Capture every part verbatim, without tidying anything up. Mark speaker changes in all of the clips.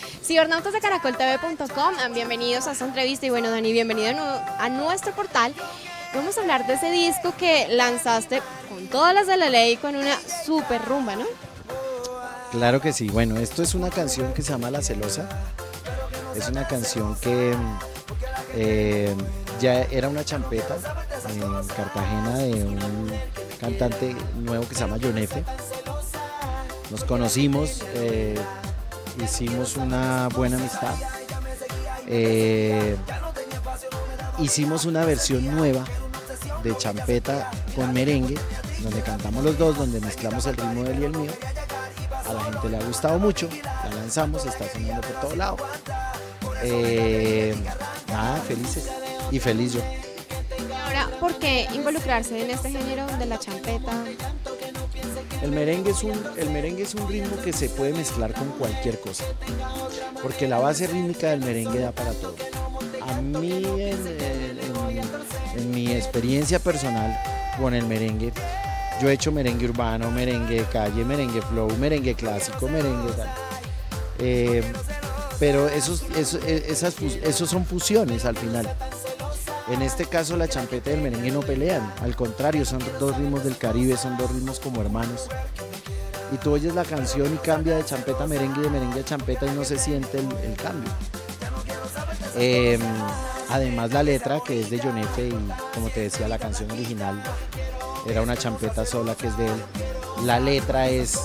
Speaker 1: Cibernautas de caracol t v punto com, bienvenidos a esta entrevista y bueno, Dani, bienvenido a nuestro portal. Vamos a hablar de ese disco que lanzaste con todas las de la ley, con una super rumba, ¿no?
Speaker 2: Claro que sí. Bueno, esto es una canción que se llama La Celosa. Es una canción que eh, ya era una champeta en Cartagena de un cantante nuevo que se llama John F. Nos conocimos, eh, hicimos una buena amistad. Eh, hicimos una versión nueva de champeta con merengue, donde cantamos los dos, donde mezclamos el ritmo de él y el mío. A la gente le ha gustado mucho, la lanzamos, está sonando por todo lado. Eh, nada, felices y feliz yo.
Speaker 1: Ahora, ¿por qué involucrarse en este género de la champeta?
Speaker 2: El merengue es un, el merengue es un ritmo que se puede mezclar con cualquier cosa, porque la base rítmica del merengue da para todo. A mí, en, en, en mi experiencia personal con el merengue, yo he hecho merengue urbano, merengue de calle, merengue flow, merengue clásico, merengue tal. Eh, pero esos, esos, esas, esos son fusiones al final. En este caso la champeta y el merengue no pelean, al contrario, son dos ritmos del Caribe, son dos ritmos como hermanos. Y tú oyes la canción y cambia de champeta a merengue y de merengue a champeta y no se siente el, el cambio. Eh, además la letra, que es de John F. y como te decía, la canción original era una champeta sola que es de él. La letra es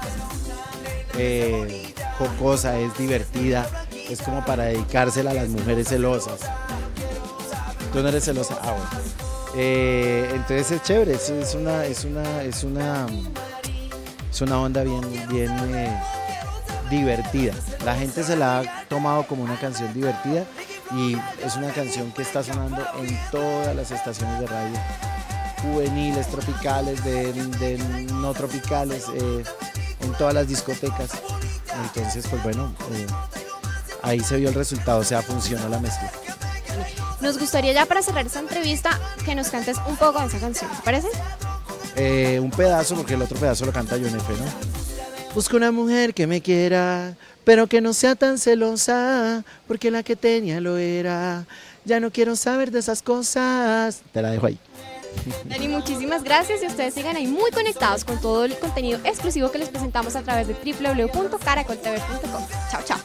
Speaker 2: eh, jocosa, es divertida, es como para dedicársela a las mujeres celosas. ¿Tú no eres celosa? Ah, bueno. Eh, entonces es chévere, es, es, una, es, una, es, una, es una onda bien, bien eh, divertida. La gente se la ha tomado como una canción divertida y es una canción que está sonando en todas las estaciones de radio, juveniles, tropicales, de, de no tropicales, eh, en todas las discotecas. Entonces, pues bueno, eh, ahí se vio el resultado, o sea, funcionó la mezcla.
Speaker 1: Nos gustaría ya para cerrar esta entrevista que nos cantes un poco de esa canción, ¿te parece?
Speaker 2: Eh, un pedazo, porque el otro pedazo lo canta John F, ¿no? Busco una mujer que me quiera, pero que no sea tan celosa, porque la que tenía lo era. Ya no quiero saber de esas cosas. Te la dejo ahí.
Speaker 1: Dani, muchísimas gracias y ustedes sigan ahí muy conectados con todo el contenido exclusivo que les presentamos a través de w w w punto caracol t v punto com. Chao, chao.